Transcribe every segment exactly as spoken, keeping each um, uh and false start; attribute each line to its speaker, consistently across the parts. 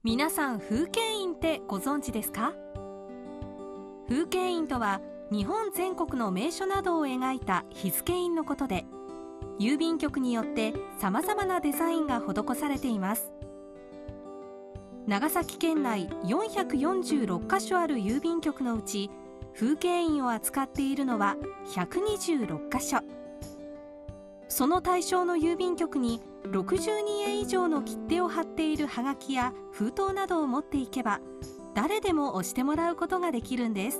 Speaker 1: 皆さん、風景印ってご存知ですか？風景印とは日本全国の名所などを描いた日付印のことで、郵便局によってさまざまなデザインが施されています。長崎県内よんひゃくよんじゅうろっかしょある郵便局のうち、風景印を扱っているのはひゃくにじゅうろっかしょ。その対象の郵便局にろくじゅうにえん以上の切手を貼っているはがきや封筒などを持っていけば、誰でも押してもらうことができるんです。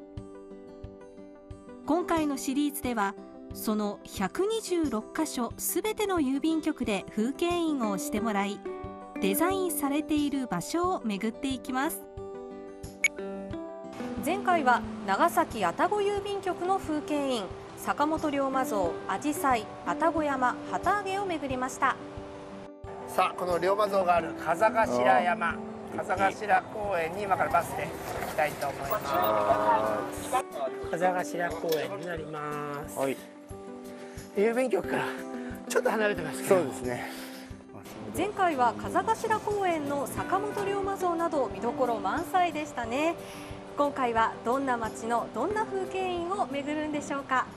Speaker 1: 今回のシリーズでは、そのひゃくにじゅうろっかしょすべての郵便局で風景印を押してもらい、デザインされている場所を巡っていきます。前回は長崎愛宕郵便局の風景印、坂本龍馬像、あじさい、愛宕山、旗揚げを巡りました。
Speaker 2: さあ、この龍馬像がある風頭山、風頭公園に今からバスで行きたいと思います。風頭公園になります。はい、郵便局からちょっと離れてますけど。そうですね。
Speaker 1: 前回は風頭公園の坂本龍馬像など見どころ満載でしたね。今回はどんな街のどんな風景印を巡るんでしょうか。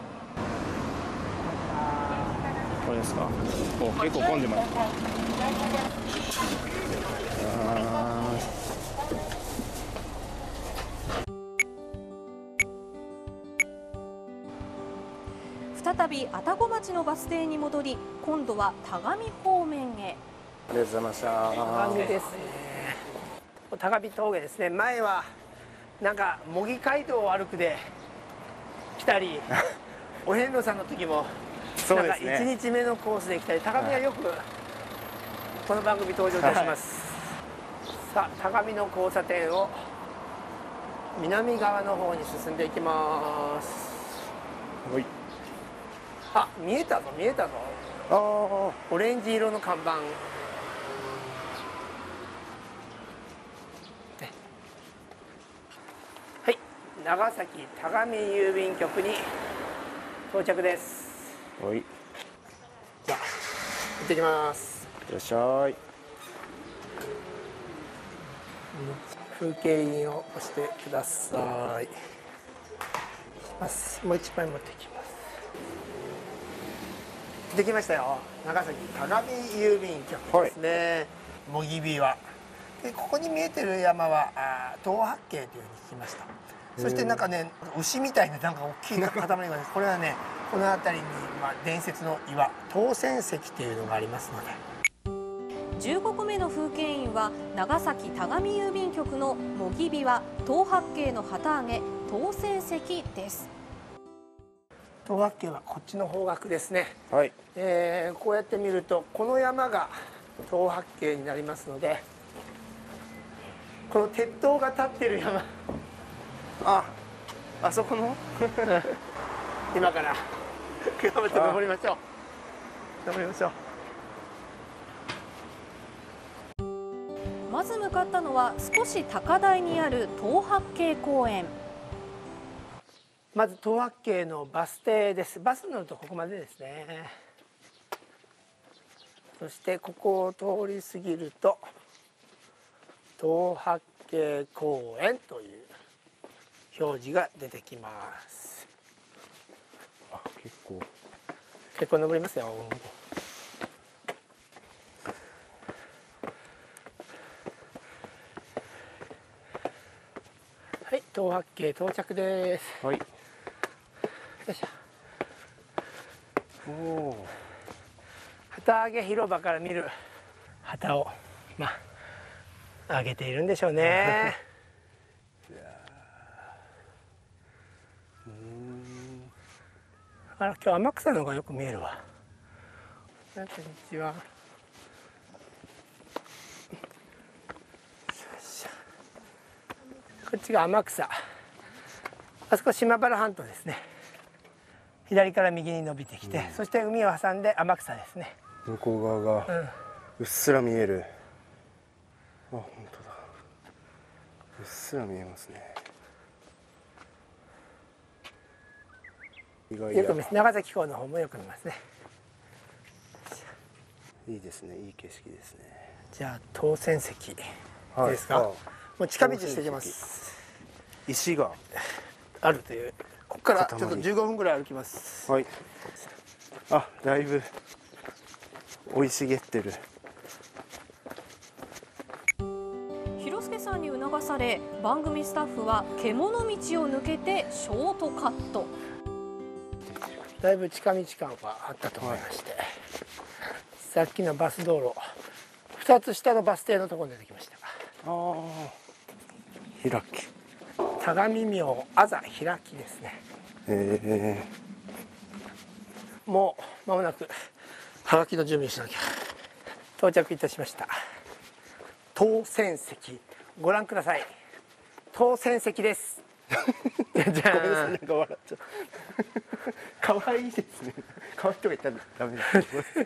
Speaker 3: これですか。お、結構混んでます。
Speaker 1: 再び愛宕町のバス停に戻り、今度は田上方面へ。
Speaker 3: ありがとうございました。
Speaker 2: 田上ですね。田上峠ですね。前はなんか模擬街道を歩くで来たり、お遍路さんの時もなんかいちにちめのコースで来たり、田上はよくこの番組登場いたします。はい、さあ、田上の交差点を南側の方に進んでいきます。はい、あ、見えたぞ見えたぞ。ああ、オレンジ色の看板。はい、長崎田上郵便局に到着です。はい。じゃあ行ってきます。
Speaker 3: いらっしゃい。
Speaker 2: 風景印を押してください。もう一枚持ってきます。できましたよ。長崎田上郵便局ですね。模擬火は。で、ここに見えてる山はあ東八景というふうに聞きました。そしてなんかね、牛みたいななんか大きい塊がね、これはね、この辺りに、まあ、伝説の岩当選石っていうのがありますので。
Speaker 1: じゅうごこめの風景印は長崎田上郵便局の模擬火は東八景の旗揚げ当選石です。
Speaker 2: 東八景はこっちの方角ですね。はい、えー、こうやって見るとこの山が東八景になりますので、この鉄塔が立ってる山、
Speaker 3: あ、あそこの
Speaker 2: 今から頑張って登りましょう。登りましょう。
Speaker 1: まず向かったのは少し高台にある東八景公園。
Speaker 2: まず東八景のバス停です。バスに乗るとここまでですね。そしてここを通り過ぎると東八景公園という表示が出てきます。
Speaker 3: あ、結構
Speaker 2: 結構登りますよ。はい、東八景到着です。はい。よいしょ。おお。旗揚げ広場から見る旗をまあ揚げているんでしょうね。いやー、うーん。あら、今日天草の方がよく見えるわ。こんにちは。こっちが天草。あそこ島原半島ですね。左から右に伸びてきて、うん、そして海を挟んで天草ですね。
Speaker 3: 向こう側がうっすら見える。うん、あ、本当だ。うっすら見えますね。意外や。
Speaker 2: よく見ます。長崎港の方もよく見ますね。
Speaker 3: いいですね。いい景色ですね。
Speaker 2: じゃあ当選席いい
Speaker 3: はい
Speaker 2: ですか。
Speaker 3: あ
Speaker 2: もう近道していきます。
Speaker 3: 石が
Speaker 2: あるという。ここからちょっと
Speaker 3: 塊
Speaker 2: じゅうごふんぐらい歩きます。
Speaker 3: はい。あ、だいぶ生い茂ってる。
Speaker 1: 広助さんに促され、番組スタッフは獣道を抜けてショートカット。
Speaker 2: だいぶ近道感はあったと思いまして、はい、さっきのバス道路ふたつ下のバス停のところに出てきました。
Speaker 3: ああ、開き。
Speaker 2: 田上廟あざ開きですね。
Speaker 3: え
Speaker 2: ー、もう間もなくはがきの準備しなきゃ。到着いたしました。当選席ご覧ください。当選席です。じゃじゃ
Speaker 3: ー、ごめんなさい、なんか笑っちゃう。可愛いですね。可愛いとか言ったらダメです。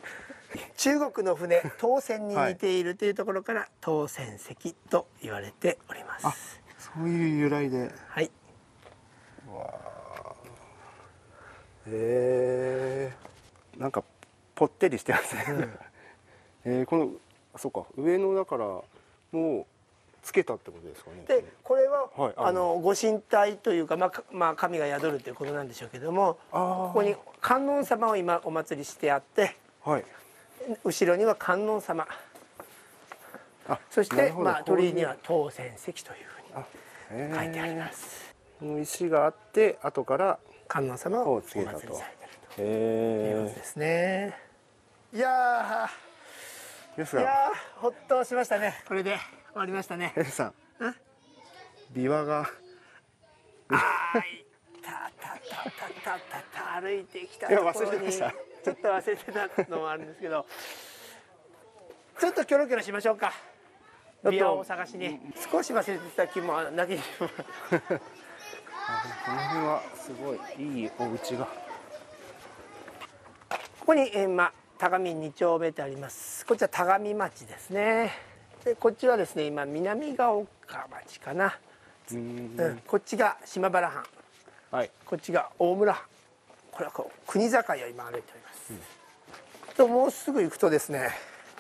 Speaker 2: 中国の船当船に似ているというところから、はい、当船石と言われております。
Speaker 3: あ、そういう由来で。
Speaker 2: はい。
Speaker 3: わあ。えー、なんかぽってりしてますね。うん、えー、このそうか、上のだからもうつけたってことですかね。
Speaker 2: でこれは、はい、あ
Speaker 3: あ
Speaker 2: のご神体というか、まあまあ、神が宿るということなんでしょうけども、ここに観音様を今お祭りしてあって、はい、後ろには観音様、あそしてまあ鳥居には当選石というふうに書いてあります。
Speaker 3: この石があって後から
Speaker 2: 観音様をお祭りされてるということですね。いやー、いやーほっとしましたね。これで終わりましたね。
Speaker 3: エルさん、琵琶が
Speaker 2: あーいたたたたたた歩いてきたところにちょっと忘れてたのもあるんですけど、ちょっとキョロキョロしましょうか。琵琶を探しに。少し忘れてた気もなきにしもこ
Speaker 3: の辺はすごいいいお家が。
Speaker 2: ここに、えー、まあ田上に丁目ってあります。こっちは田上町ですね。でこっちはですね今南ヶ丘町かな。うん、こっちが島原藩、はい、こっちが大村藩。これはこう国境を今歩いております。うん、ともうすぐ行くとですね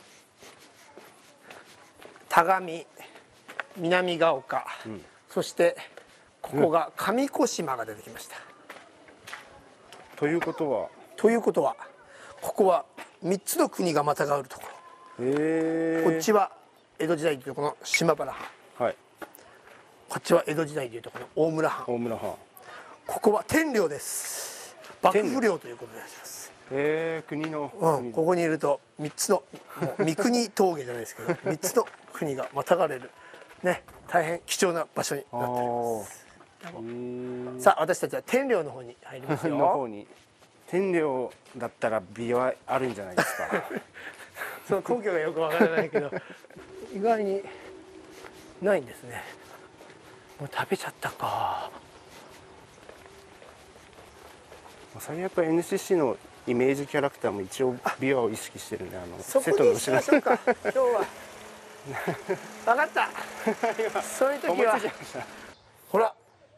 Speaker 2: 田上、南ヶ丘、うん、そしてここが上小島が出てきました。
Speaker 3: ということは
Speaker 2: ということはここはみっつの国がまたがるところ。へこっちは江戸時代というところの島原藩、はい、こっちは江戸時代というところの大村藩。
Speaker 3: 大村藩。
Speaker 2: ここは天領です。幕府領ということであります。
Speaker 3: へえ、国の、
Speaker 2: うん、ここにいるとみっつのもう三国峠じゃないですけどみっつの国がまたがれるね、大変貴重な場所になっております。さあ私たちは天領の方に入りますよ。
Speaker 3: の方に天領だったら美はあるんじゃないですか。
Speaker 2: その根拠がよくわからないけど意外にないんですね。もう食べちゃったか。
Speaker 3: 最悪やっぱ エヌシーシー のイメージキャラクターも一応琵琶を意識してるね。あの
Speaker 2: そこにしましょうか今日は。分かった。そういう時はほら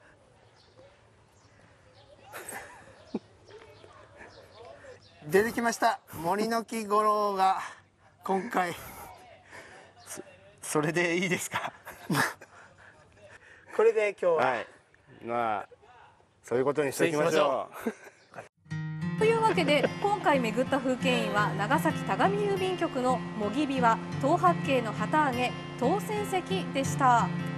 Speaker 2: 出てきました。森の木五郎が今回
Speaker 3: そ, それでいいですか。
Speaker 2: これで今日は、はい、
Speaker 3: まあそういうことにしておきましょう。
Speaker 1: というわけで今回巡った風景印は長崎田上郵便局の模擬琵琶、東八景の旗揚げ、当選石でした。